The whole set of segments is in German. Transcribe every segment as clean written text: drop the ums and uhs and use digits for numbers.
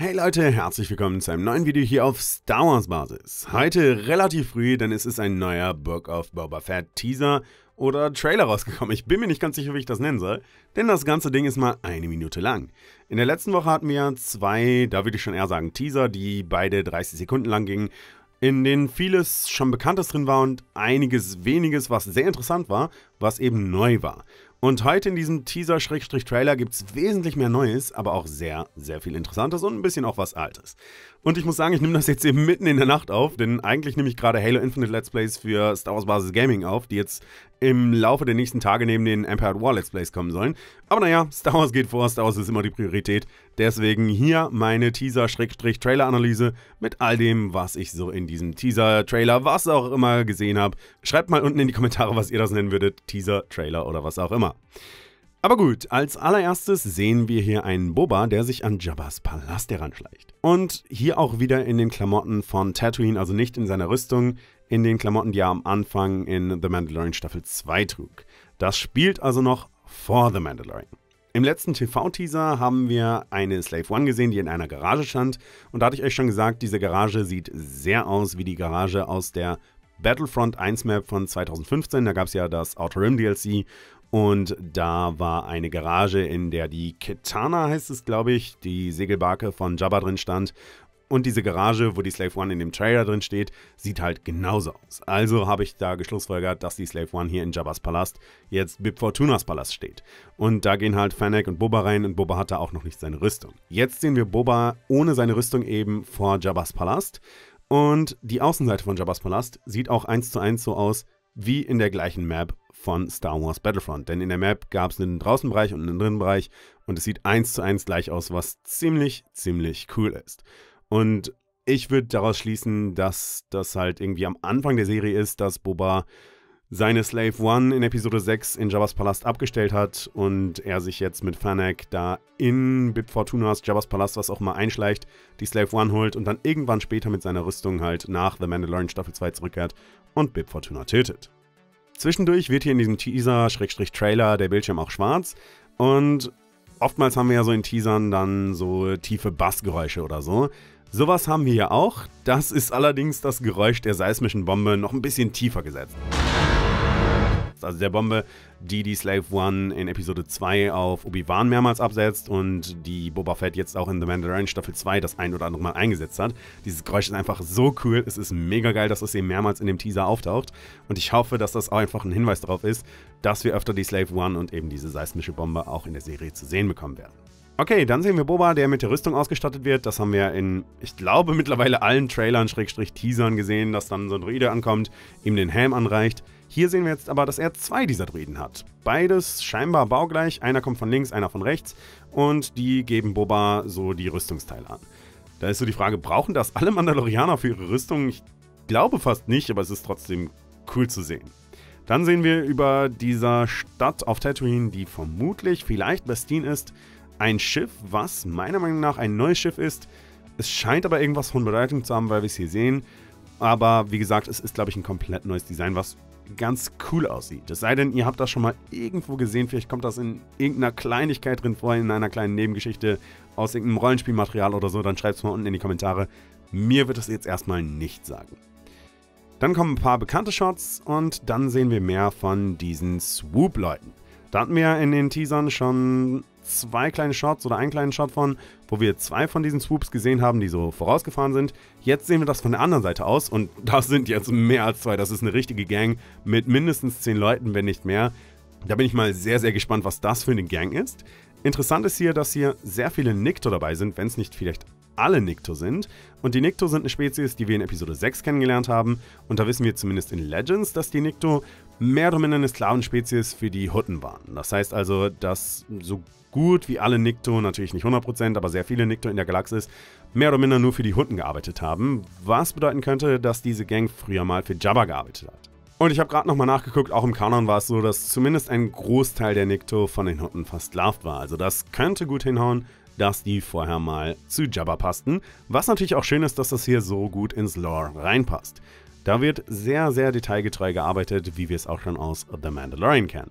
Hey Leute, herzlich willkommen zu einem neuen Video hier auf Star Wars Basis. Heute relativ früh, denn es ist ein neuer Book of Boba Fett Teaser oder Trailer rausgekommen. Ich bin mir nicht ganz sicher, wie ich das nennen soll, denn das ganze Ding ist mal 1 Minute lang. In der letzten Woche hatten wir 2, da würde ich schon eher sagen Teaser, die beide 30 Sekunden lang gingen, in denen vieles schon Bekanntes drin war und einiges weniges, was sehr interessant war, was eben neu war. Und heute in diesem Teaser-Trailer gibt es wesentlich mehr Neues, aber auch sehr, sehr viel Interessantes und ein bisschen auch was Altes. Und ich muss sagen, ich nehme das jetzt eben mitten in der Nacht auf, denn eigentlich nehme ich gerade Halo Infinite Let's Plays für Star Wars Basis Gaming auf, die jetzt im Laufe der nächsten Tage neben den Empire at War Let's Plays kommen sollen. Aber naja, Star Wars geht vor, Star Wars ist immer die Priorität. Deswegen hier meine Teaser-Trailer-Analyse mit all dem, was ich so in diesem Teaser-Trailer, was auch immer gesehen habe. Schreibt mal unten in die Kommentare, was ihr das nennen würdet, Teaser, Trailer oder was auch immer. Aber gut, als allererstes sehen wir hier einen Boba, der sich an Jabba's Palast heranschleicht. Und hier auch wieder in den Klamotten von Tatooine, also nicht in seiner Rüstung, in den Klamotten, die er am Anfang in The Mandalorian Staffel 2 trug. Das spielt also noch vor The Mandalorian. Im letzten TV-Teaser haben wir eine Slave One gesehen, die in einer Garage stand. Und da hatte ich euch schon gesagt, diese Garage sieht sehr aus wie die Garage aus der Battlefront 1 Map von 2015. Da gab es ja das Outer Rim DLC. Und da war eine Garage, in der die Kitana, heißt es glaube ich, die Segelbarke von Jabba drin stand. Und diese Garage, wo die Slave One in dem Trailer drin steht, sieht halt genauso aus. Also habe ich da geschlussfolgert, dass die Slave One hier in Jabba's Palast jetzt Bib Fortunas Palast steht. Und da gehen halt Fennec und Boba rein und Boba hat da auch noch nicht seine Rüstung. Jetzt sehen wir Boba ohne seine Rüstung eben vor Jabba's Palast. Und die Außenseite von Jabba's Palast sieht auch 1:1 so aus wie in der gleichen Map von Star Wars Battlefront. Denn in der Map gab es einen Draußenbereich und einen Drinnenbereich und es sieht 1:1 gleich aus, was ziemlich cool ist. Und ich würde daraus schließen, dass das halt irgendwie am Anfang der Serie ist, dass Boba seine Slave One in Episode 6 in Jabba's Palast abgestellt hat und er sich jetzt mit Fennec da in Bib Fortunas Jabba's Palast, was auch mal einschleicht, die Slave One holt und dann irgendwann später mit seiner Rüstung halt nach The Mandalorian Staffel 2 zurückkehrt und Bib Fortuna tötet. Zwischendurch wird hier in diesem Teaser-Trailer der Bildschirm auch schwarz und oftmals haben wir ja so in Teasern dann so tiefe Bassgeräusche oder so. Sowas haben wir hier auch, das ist allerdings das Geräusch der seismischen Bombe noch ein bisschen tiefer gesetzt. Also der Bombe, die die Slave One in Episode 2 auf Obi-Wan mehrmals absetzt und die Boba Fett jetzt auch in The Mandalorian Staffel 2 das ein oder andere Mal eingesetzt hat. Dieses Geräusch ist einfach so cool, es ist mega geil, dass es eben mehrmals in dem Teaser auftaucht und ich hoffe, dass das auch einfach ein Hinweis darauf ist, dass wir öfter die Slave One und eben diese seismische Bombe auch in der Serie zu sehen bekommen werden. Okay, dann sehen wir Boba, der mit der Rüstung ausgestattet wird. Das haben wir in, ich glaube, mittlerweile allen Trailern, Teasern gesehen, dass dann so ein Druide ankommt, ihm den Helm anreicht. Hier sehen wir jetzt aber, dass er 2 dieser Druiden hat. Beides scheinbar baugleich, einer kommt von links, einer von rechts und die geben Boba so die Rüstungsteile an. Da ist so die Frage, brauchen das alle Mandalorianer für ihre Rüstung? Ich glaube fast nicht, aber es ist trotzdem cool zu sehen. Dann sehen wir über dieser Stadt auf Tatooine, die vermutlich, vielleicht Bestine ist, ein Schiff, was meiner Meinung nach ein neues Schiff ist. Es scheint aber irgendwas von Bedeutung zu haben, weil wir es hier sehen. Aber wie gesagt, es ist, glaube ich, ein komplett neues Design, was ganz cool aussieht. Es sei denn, ihr habt das schon mal irgendwo gesehen. Vielleicht kommt das in irgendeiner Kleinigkeit drin vor, in einer kleinen Nebengeschichte aus irgendeinem Rollenspielmaterial oder so. Dann schreibt es mal unten in die Kommentare. Mir wird es jetzt erstmal nicht sagen. Dann kommen ein paar bekannte Shots und dann sehen wir mehr von diesen Swoop-Leuten. Da hatten wir in den Teasern schon 2 kleine Shots oder einen kleinen Shot von, wo wir 2 von diesen Swoops gesehen haben, die so vorausgefahren sind. Jetzt sehen wir das von der anderen Seite aus und das sind jetzt mehr als 2. Das ist eine richtige Gang mit mindestens 10 Leuten, wenn nicht mehr. Da bin ich mal sehr gespannt, was das für eine Gang ist. Interessant ist hier, dass hier sehr viele Nikto dabei sind, wenn es nicht vielleicht alle Nikto sind. Und die Nikto sind eine Spezies, die wir in Episode 6 kennengelernt haben. Und da wissen wir zumindest in Legends, dass die Nikto mehr oder minder eine Sklavenspezies für die Hutten waren. Das heißt also, dass so gut wie alle Nikto, natürlich nicht 100%, aber sehr viele Nikto in der Galaxis, mehr oder minder nur für die Hutten gearbeitet haben. Was bedeuten könnte, dass diese Gang früher mal für Jabba gearbeitet hat. Und ich habe gerade nochmal nachgeguckt, auch im Kanon war es so, dass zumindest ein Großteil der Nikto von den Hutten versklavt war. Also das könnte gut hinhauen, dass die vorher mal zu Jabba passten. Was natürlich auch schön ist, dass das hier so gut ins Lore reinpasst. Da wird sehr detailgetreu gearbeitet, wie wir es auch schon aus The Mandalorian kennen.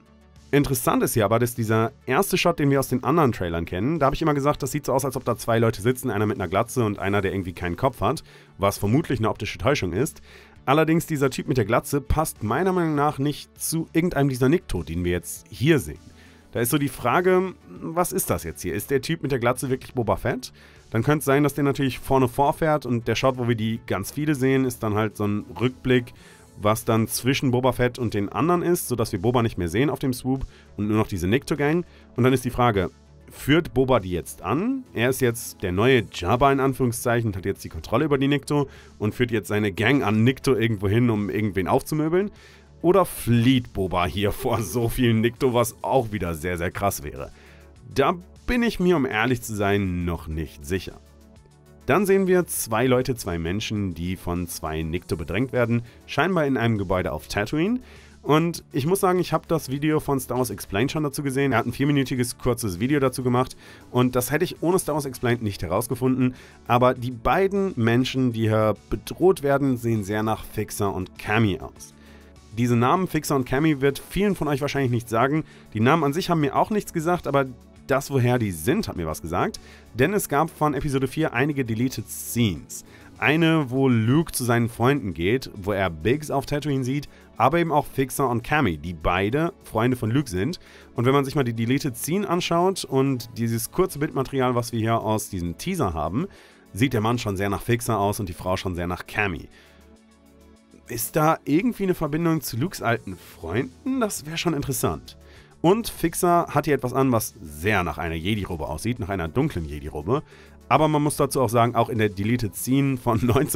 Interessant ist hier aber, dass dieser erste Shot, den wir aus den anderen Trailern kennen, da habe ich immer gesagt, das sieht so aus, als ob da zwei Leute sitzen, einer mit einer Glatze und einer, der irgendwie keinen Kopf hat, was vermutlich eine optische Täuschung ist. Allerdings, dieser Typ mit der Glatze passt meiner Meinung nach nicht zu irgendeinem dieser Nikto, den wir jetzt hier sehen. Da ist so die Frage, was ist das jetzt hier? Ist der Typ mit der Glatze wirklich Boba Fett? Dann könnte es sein, dass der natürlich vorne vorfährt und der Shot, wo wir die ganz viele sehen, ist dann halt so ein Rückblick, was dann zwischen Boba Fett und den anderen ist, sodass wir Boba nicht mehr sehen auf dem Swoop und nur noch diese Nikto-Gang. Und dann ist die Frage, führt Boba die jetzt an? Er ist jetzt der neue Jabba in Anführungszeichen und hat jetzt die Kontrolle über die Nikto und führt jetzt seine Gang an Nikto irgendwo hin, um irgendwen aufzumöbeln? Oder flieht Boba hier vor so vielen Nikto, was auch wieder sehr, sehr krass wäre? Da bin ich mir, um ehrlich zu sein, noch nicht sicher. Dann sehen wir zwei Leute, zwei Menschen, die von zwei Nikto bedrängt werden, scheinbar in einem Gebäude auf Tatooine. Und ich muss sagen, ich habe das Video von Star Wars Explained schon dazu gesehen. Er hat ein 4-minütiges kurzes Video dazu gemacht und das hätte ich ohne Star Wars Explained nicht herausgefunden. Aber die beiden Menschen, die hier bedroht werden, sehen sehr nach Fixer und Cammy aus. Diese Namen Fixer und Cammy wird vielen von euch wahrscheinlich nichts sagen. Die Namen an sich haben mir auch nichts gesagt, aber das, woher die sind, hat mir was gesagt. Denn es gab von Episode 4 einige Deleted Scenes. Eine, wo Luke zu seinen Freunden geht, wo er Biggs auf Tatooine sieht, aber eben auch Fixer und Cammy, die beide Freunde von Luke sind. Und wenn man sich mal die Deleted Scene anschaut und dieses kurze Bildmaterial, was wir hier aus diesem Teaser haben, sieht der Mann schon sehr nach Fixer aus und die Frau schon sehr nach Cammy. Ist da irgendwie eine Verbindung zu Lukes alten Freunden? Das wäre schon interessant. Und Fixer hat hier etwas an, was sehr nach einer Jedi-Robe aussieht, nach einer dunklen Jedi-Robe. Aber man muss dazu auch sagen, auch in der Deleted Scene von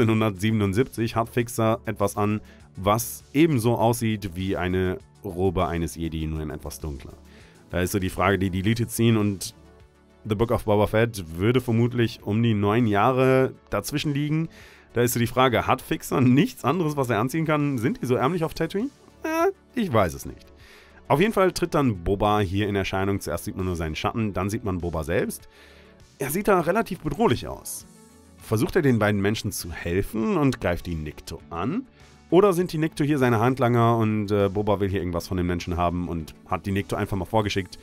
1977 hat Fixer etwas an, was ebenso aussieht wie eine Robe eines Jedi, nur in etwas dunkler. Da ist so die Frage, die Deleted Scene und The Book of Boba Fett würde vermutlich um die 9 Jahre dazwischen liegen. Da ist so die Frage, hat Fixer nichts anderes, was er anziehen kann? Sind die so ärmlich auf Tatooine? Ich weiß es nicht. Auf jeden Fall tritt dann Boba hier in Erscheinung. Zuerst sieht man nur seinen Schatten, dann sieht man Boba selbst. Er sieht da relativ bedrohlich aus. Versucht er den beiden Menschen zu helfen und greift die Nikto an? Oder sind die Nikto hier seine Handlanger und Boba will hier irgendwas von den Menschen haben und hat die Nikto einfach mal vorgeschickt,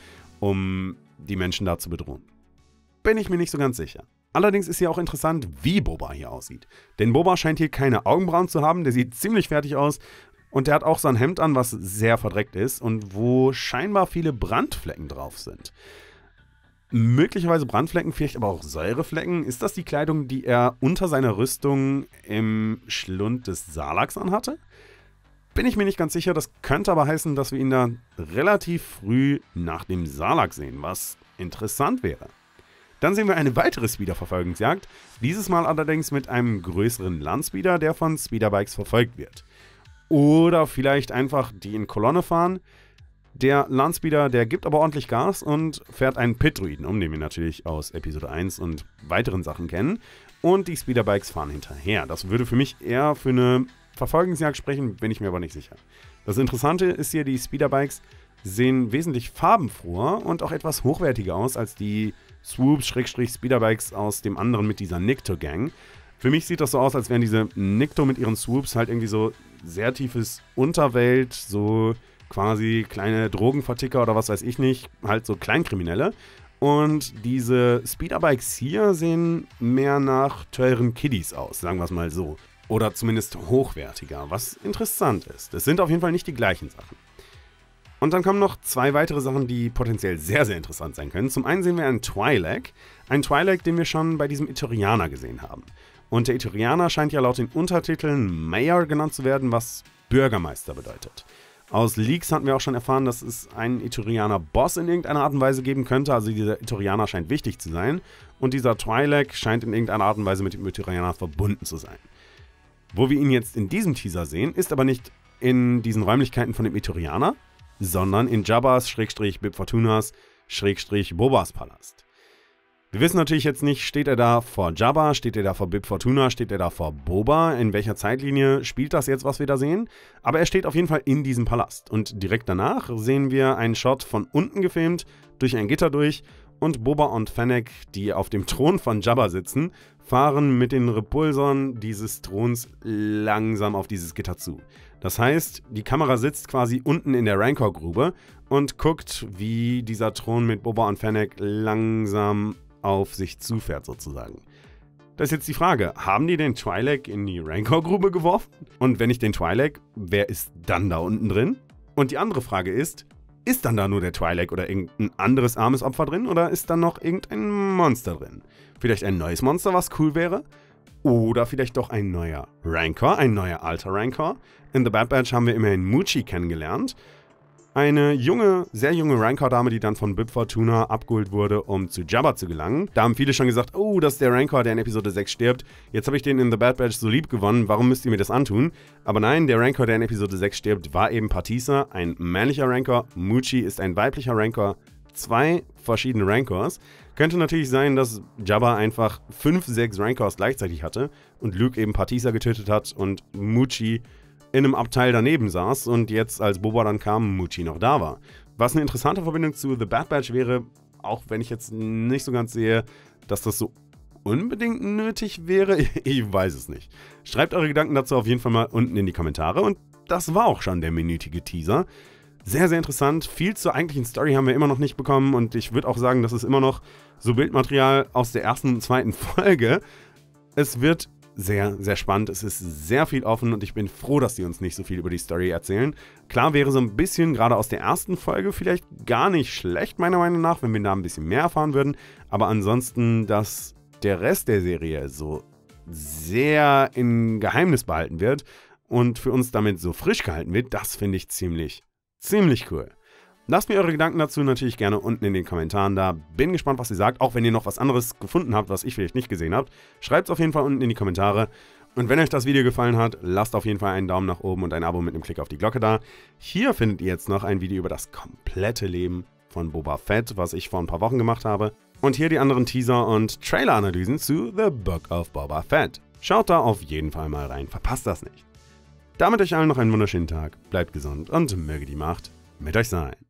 um die Menschen da zu bedrohen? Bin ich mir nicht so ganz sicher. Allerdings ist ja auch interessant, wie Boba hier aussieht. Denn Boba scheint hier keine Augenbrauen zu haben, der sieht ziemlich fertig aus. Und der hat auch so ein Hemd an, was sehr verdreckt ist und wo scheinbar viele Brandflecken drauf sind. Möglicherweise Brandflecken, vielleicht aber auch Säureflecken. Ist das die Kleidung, die er unter seiner Rüstung im Schlund des Salaks anhatte? Bin ich mir nicht ganz sicher. Das könnte aber heißen, dass wir ihn da relativ früh nach dem Salak sehen, was interessant wäre. Dann sehen wir eine weitere Speeder-Verfolgungsjagd. Dieses Mal allerdings mit einem größeren Landspeeder, der von Speederbikes verfolgt wird. Oder vielleicht einfach die in Kolonne fahren. Der Landspeeder, der gibt aber ordentlich Gas und fährt einen Pit-Druiden um, den wir natürlich aus Episode 1 und weiteren Sachen kennen. Und die Speederbikes fahren hinterher. Das würde für mich eher für eine Verfolgungsjagd sprechen, bin ich mir aber nicht sicher. Das Interessante ist hier, die Speederbikes sehen wesentlich farbenfroher und auch etwas hochwertiger aus als die Swoops-Speederbikes aus dem anderen mit dieser Nikto-Gang. Für mich sieht das so aus, als wären diese Nikto mit ihren Swoops halt irgendwie so sehr tiefes Unterwelt, so quasi kleine Drogenverticker oder was weiß ich nicht, halt so Kleinkriminelle. Und diese Speederbikes hier sehen mehr nach teuren Kiddies aus, sagen wir es mal so. Oder zumindest hochwertiger, was interessant ist. Es sind auf jeden Fall nicht die gleichen Sachen. Und dann kommen noch zwei weitere Sachen, die potenziell sehr, sehr interessant sein können. Zum einen sehen wir einen Twi'lek. Einen Twi'lek, den wir schon bei diesem Ithorianer gesehen haben. Und der Ithorianer scheint ja laut den Untertiteln Mayor genannt zu werden, was Bürgermeister bedeutet. Aus Leaks hatten wir auch schon erfahren, dass es einen Ithorianer-Boss in irgendeiner Art und Weise geben könnte. Also dieser Ithorianer scheint wichtig zu sein. Und dieser Twi'lek scheint in irgendeiner Art und Weise mit dem Ithorianer verbunden zu sein. Wo wir ihn jetzt in diesem Teaser sehen, ist aber nicht in diesen Räumlichkeiten von dem Ithorianer, sondern in Jabbas-Bib Fortunas-Bobas Palast. Wir wissen natürlich jetzt nicht, steht er da vor Jabba, steht er da vor Bib Fortuna, steht er da vor Boba, in welcher Zeitlinie spielt das jetzt, was wir da sehen. Aber er steht auf jeden Fall in diesem Palast. Und direkt danach sehen wir einen Shot von unten gefilmt, durch ein Gitter durch. Und Boba und Fennec, die auf dem Thron von Jabba sitzen, fahren mit den Repulsoren dieses Throns langsam auf dieses Gitter zu. Das heißt, die Kamera sitzt quasi unten in der Rancor-Grube und guckt, wie dieser Thron mit Boba und Fennec langsam auf sich zufährt sozusagen. Das ist jetzt die Frage, haben die den Twi'lek in die Rancor-Grube geworfen? Und wenn nicht den Twi'lek, wer ist dann da unten drin? Und die andere Frage ist dann da nur der Twi'lek oder irgendein anderes armes Opfer drin oder ist dann noch irgendein Monster drin? Vielleicht ein neues Monster, was cool wäre? Oder vielleicht doch ein neuer Rancor, ein neuer alter Rancor? In The Bad Batch haben wir immerhin Muchi kennengelernt. Eine junge, sehr junge Rancor-Dame, die dann von Bib Fortuna abgeholt wurde, um zu Jabba zu gelangen. Da haben viele schon gesagt, oh, das ist der Rancor, der in Episode 6 stirbt. Jetzt habe ich den in The Bad Batch so lieb gewonnen, warum müsst ihr mir das antun? Aber nein, der Rancor, der in Episode 6 stirbt, war eben Partisa, ein männlicher Rancor. Muchi ist ein weiblicher Rancor. 2 verschiedene Rancors. Könnte natürlich sein, dass Jabba einfach 5, 6 Rancors gleichzeitig hatte und Luke eben Partisa getötet hat und Muchi in einem Abteil daneben saß und jetzt, als Boba dann kam, Muchi noch da war. Was eine interessante Verbindung zu The Bad Batch wäre, auch wenn ich jetzt nicht so ganz sehe, dass das so unbedingt nötig wäre, ich weiß es nicht. Schreibt eure Gedanken dazu auf jeden Fall mal unten in die Kommentare und das war auch schon der minütige Teaser. Sehr, sehr interessant. Viel zur eigentlichen Story haben wir immer noch nicht bekommen und ich würde auch sagen, das ist immer noch so Bildmaterial aus der ersten und zweiten Folge. Es wird sehr, sehr spannend. Es ist sehr viel offen und ich bin froh, dass die uns nicht so viel über die Story erzählen. Klar wäre so ein bisschen, gerade aus der ersten Folge, vielleicht gar nicht schlecht, meiner Meinung nach, wenn wir da ein bisschen mehr erfahren würden. Aber ansonsten, dass der Rest der Serie so sehr in Geheimnis behalten wird und für uns damit so frisch gehalten wird, das finde ich ziemlich cool. Lasst mir eure Gedanken dazu natürlich gerne unten in den Kommentaren da. Bin gespannt, was ihr sagt. Auch wenn ihr noch was anderes gefunden habt, was ich vielleicht nicht gesehen habe. Schreibt es auf jeden Fall unten in die Kommentare. Und wenn euch das Video gefallen hat, lasst auf jeden Fall einen Daumen nach oben und ein Abo mit einem Klick auf die Glocke da. Hier findet ihr jetzt noch ein Video über das komplette Leben von Boba Fett, was ich vor ein paar Wochen gemacht habe. Und hier die anderen Teaser- und Trailer-Analysen zu The Book of Boba Fett. Schaut da auf jeden Fall mal rein, verpasst das nicht. Damit euch allen noch einen wunderschönen Tag, bleibt gesund und möge die Macht mit euch sein.